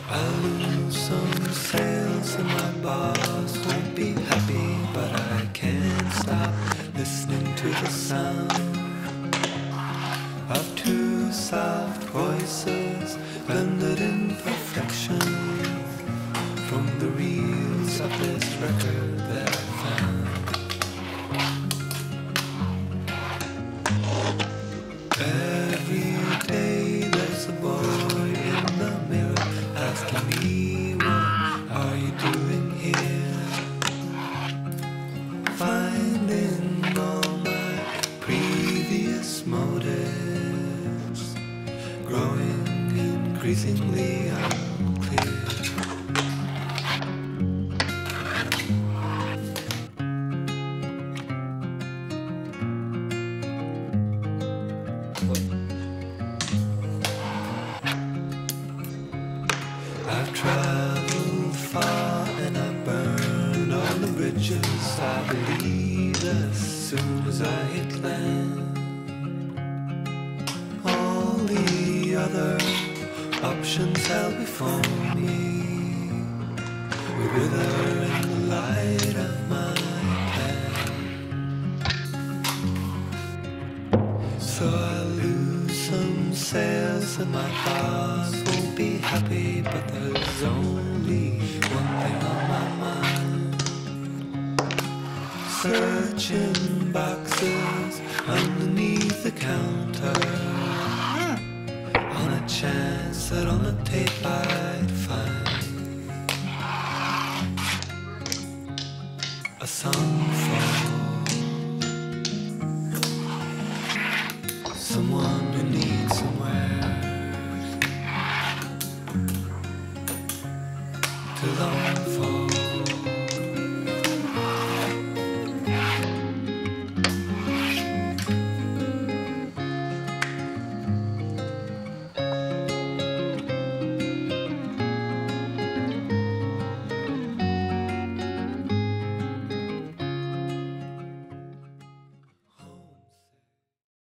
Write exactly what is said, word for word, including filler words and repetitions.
I'll lose some sales and my boss won't be happy, but I can't stop listening to the sound of two soft voices blended in perfection from the reels of this record that I found. Every day there's a boy in the mirror asking me, what are you doing here? Finding all my previous motives growing increasingly unclear. I've traveled far and I've burned all the bridges I believe as soon as I hit land. All the other options held before me would wither in the light of my plan. So I lose some sales and my boss won't be happy, but there's only one thing on my mind. Searching boxes underneath the counter on a chance that on the tape I